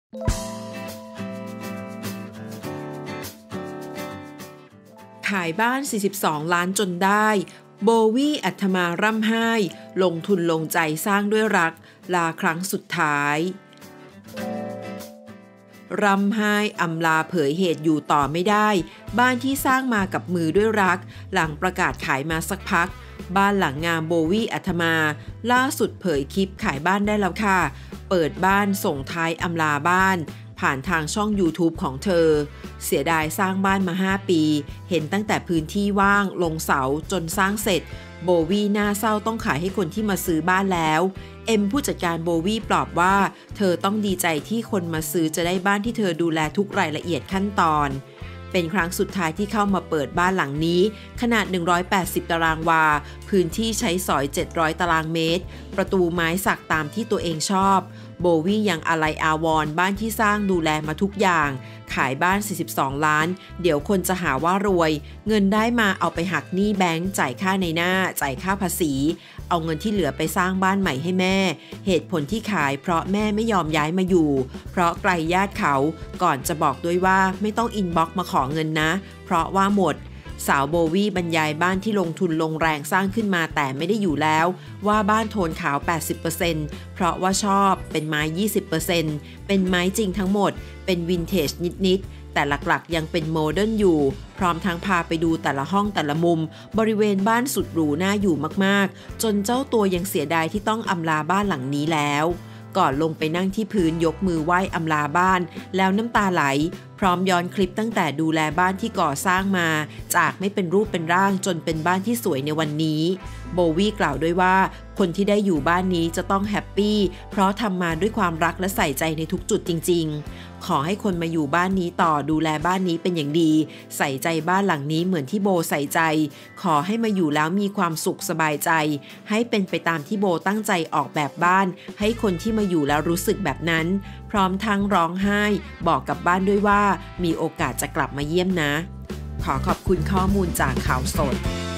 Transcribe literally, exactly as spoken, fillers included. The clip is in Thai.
ขายบ้าน สี่สิบสอง ล้านจนได้โบวี่อัธมาร่ำไห้ลงทุนลงใจสร้างด้วยรักลาครั้งสุดท้ายร่ำไห้อำลาเผยเหตุอยู่ต่อไม่ได้บ้านที่สร้างมากับมือด้วยรักหลังประกาศขายมาสักพักบ้านหลังงามโบวี่อัธมาล่าสุดเผยคลิปขายบ้านได้แล้วค่ะเปิดบ้านส่งท้ายอำลาบ้านผ่านทางช่อง YouTube ของเธอเสียดายสร้างบ้านมาห้าปีเห็นตั้งแต่พื้นที่ว่างลงเสาจนสร้างเสร็จโบวี่น่าเศร้าต้องขายให้คนที่มาซื้อบ้านแล้วเอ็มผู้จัดการโบวี่ปลอบว่าเธอต้องดีใจที่คนมาซื้อจะได้บ้านที่เธอดูแลทุกรายละเอียดขั้นตอนเป็นครั้งสุดท้ายที่เข้ามาเปิดบ้านหลังนี้ขนาดหนึ่งร้อยแปดสิบตารางวาพื้นที่ใช้สอยเจ็ดร้อยตารางเมตรประตูไม้สักตามที่ตัวเองชอบโบวี่ยังอาลัยอาวรณ์บ้านที่สร้างดูแลมาทุกอย่างขายบ้าน สี่สิบสอง ล้านเดี๋ยวคนจะหาว่ารวยเงินได้มาเอาไปหักหนี้แบงก์จ่ายค่าในหน้าจ่ายค่าภาษีเอาเงินที่เหลือไปสร้างบ้านใหม่ให้แม่เหตุผลที่ขายเพราะแม่ไม่ยอมย้ายมาอยู่เพราะไกลญาติเขาก่อนจะบอกด้วยว่าไม่ต้องอินบ็อกซ์มาขอเงินนะเพราะว่าหมดสาวโบวี่บรรยายบ้านที่ลงทุนลงแรงสร้างขึ้นมาแต่ไม่ได้อยู่แล้วว่าบ้านโทนขาว แปดสิบเปอร์เซ็นต์ เพราะว่าชอบเป็นไม้ ยี่สิบเปอร์เซ็นต์ เป็นไม้จริงทั้งหมดเป็นวินเทจนิดๆแต่หลักๆยังเป็นโมเดิร์นอยู่พร้อมทั้งพาไปดูแต่ละห้องแต่ละมุมบริเวณบ้านสุดหรูน่าอยู่มากๆจนเจ้าตัวยังเสียดายที่ต้องอำลาบ้านหลังนี้แล้วก่อนลงไปนั่งที่พื้นยกมือไหว้อำลาบ้านแล้วน้ำตาไหลพร้อมย้อนคลิปตั้งแต่ดูแลบ้านที่ก่อสร้างมาจากไม่เป็นรูปเป็นร่างจนเป็นบ้านที่สวยในวันนี้โบวี่กล่าวด้วยว่าคนที่ได้อยู่บ้านนี้จะต้องแฮปปี้เพราะทำมาด้วยความรักและใส่ใจในทุกจุดจริงๆขอให้คนมาอยู่บ้านนี้ต่อดูแลบ้านนี้เป็นอย่างดีใส่ใจบ้านหลังนี้เหมือนที่โบใส่ใจขอให้มาอยู่แล้วมีความสุขสบายใจให้เป็นไปตามที่โบตั้งใจออกแบบบ้านให้คนที่มาอยู่แล้วรู้สึกแบบนั้นพร้อมทั้งร้องไห้บอกกับบ้านด้วยว่ามีโอกาสจะกลับมาเยี่ยมนะขอขอบคุณข้อมูลจากข่าวสด